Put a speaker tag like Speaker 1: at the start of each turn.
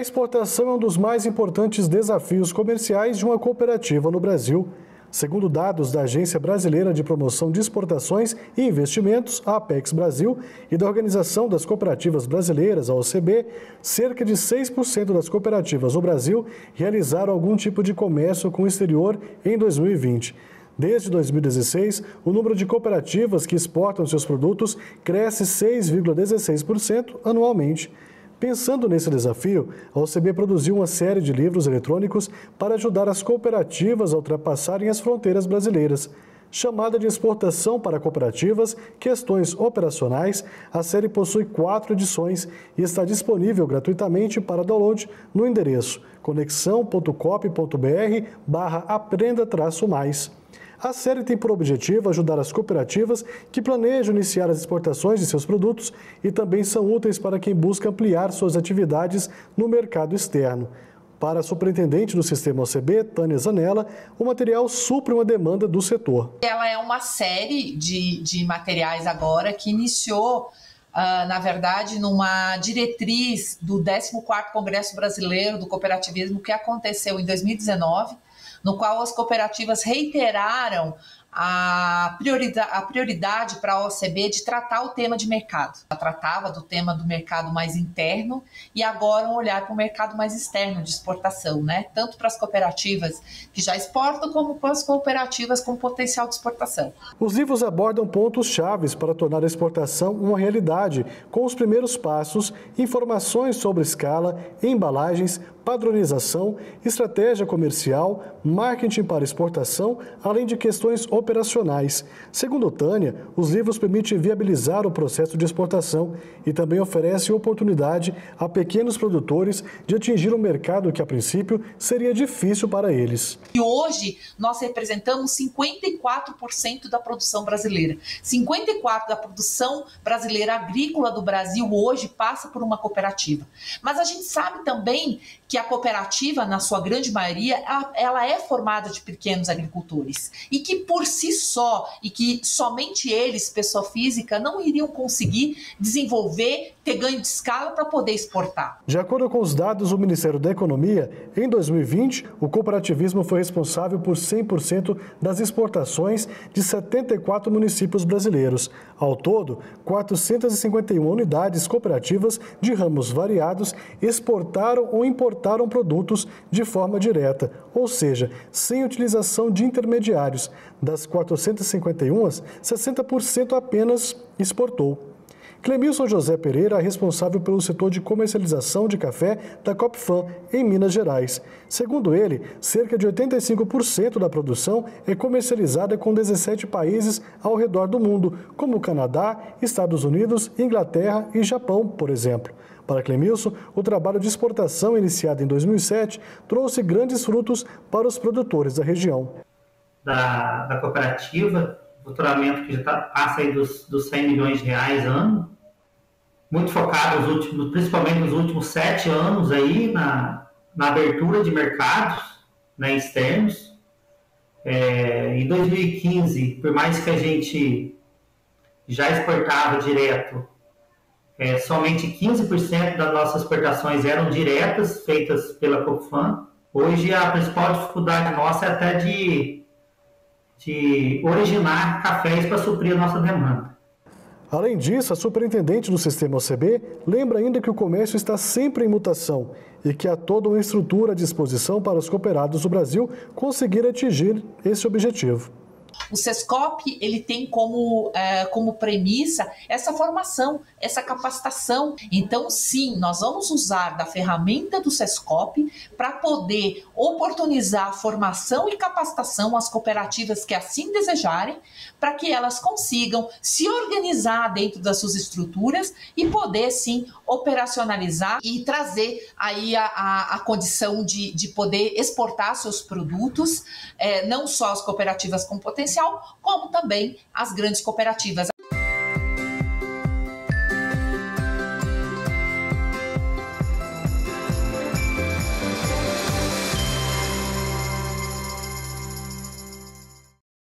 Speaker 1: exportação é um dos mais importantes desafios comerciais de uma cooperativa no Brasil. Segundo dados da Agência Brasileira de Promoção de Exportações e Investimentos, a Apex Brasil, e da Organização das Cooperativas Brasileiras, a OCB, cerca de 6% das cooperativas no Brasil realizaram algum tipo de comércio com o exterior em 2020. Desde 2016, o número de cooperativas que exportam seus produtos cresce 6,16% anualmente. Pensando nesse desafio, a OCB produziu uma série de livros eletrônicos para ajudar as cooperativas a ultrapassarem as fronteiras brasileiras. Chamada de Exportação para Cooperativas, Questões Operacionais, a série possui 4 edições e está disponível gratuitamente para download no endereço conexão.cop.br/aprenda-mais. A série tem por objetivo ajudar as cooperativas que planejam iniciar as exportações de seus produtos e também são úteis para quem busca ampliar suas atividades no mercado externo. Para a superintendente do Sistema OCB, Tânia Zanella, o material supre uma demanda do setor.
Speaker 2: Ela é uma série de materiais agora que iniciou, na verdade, numa diretriz do 14º Congresso Brasileiro do Cooperativismo que aconteceu em 2019, no qual as cooperativas reiteraram a prioridade para a OCB de tratar o tema de mercado. Ela tratava do tema do mercado mais interno e agora um olhar para o mercado mais externo de exportação, né? Tanto para as cooperativas que já exportam como para as cooperativas com potencial de exportação.
Speaker 1: Os livros abordam pontos chaves para tornar a exportação uma realidade, com os primeiros passos, informações sobre escala, embalagens, padronização, estratégia comercial, marketing para exportação, além de questões operacionais. Segundo Tânia, os livros permitem viabilizar o processo de exportação e também oferecem oportunidade a pequenos produtores de atingir um mercado que, a princípio, seria difícil para eles.
Speaker 2: E hoje, nós representamos 54% da produção brasileira. 54% da produção brasileira agrícola do Brasil hoje passa por uma cooperativa. Mas a gente sabe também que a cooperativa, na sua grande maioria, ela é formada de pequenos agricultores e que por si só, e que somente eles, pessoa física, não iriam conseguir desenvolver, ter ganho de escala para poder exportar.
Speaker 1: De acordo com os dados do Ministério da Economia, em 2020, o cooperativismo foi responsável por 100% das exportações de 74 municípios brasileiros. Ao todo, 451 unidades cooperativas de ramos variados exportaram ou importaram produtos de forma direta, ou seja, sem utilização de intermediários. Das 451, 60% apenas exportou. Clemilson José Pereira é responsável pelo setor de comercialização de café da Copfam, em Minas Gerais. Segundo ele, cerca de 85% da produção é comercializada com 17 países ao redor do mundo, como Canadá, Estados Unidos, Inglaterra e Japão, por exemplo. Para Clemilson, o trabalho de exportação iniciado em 2007 trouxe grandes frutos para os produtores da região.
Speaker 3: Da cooperativa, o faturamento que já passa aí dos 100 milhões de reais ano, muito focado principalmente nos últimos 7 anos aí na abertura de mercados, né, externos. Em 2015, por mais que a gente já exportava direto, somente 15% das nossas exportações eram diretas, feitas pela Copfam. Hoje a principal dificuldade nossa é até de originar cafés para suprir a nossa demanda.
Speaker 1: Além disso, a superintendente do Sistema OCB lembra ainda que o comércio está sempre em mutação e que há toda uma estrutura à disposição para os cooperados do Brasil conseguir atingir esse objetivo.
Speaker 2: O Sescop, ele tem como premissa essa formação, essa capacitação. Então, sim, nós vamos usar da ferramenta do Sescop para poder oportunizar a formação e capacitação às cooperativas que assim desejarem, para que elas consigam se organizar dentro das suas estruturas e poder, sim, operacionalizar e trazer aí a condição de poder exportar seus produtos, não só as cooperativas com potencial, como também as grandes cooperativas.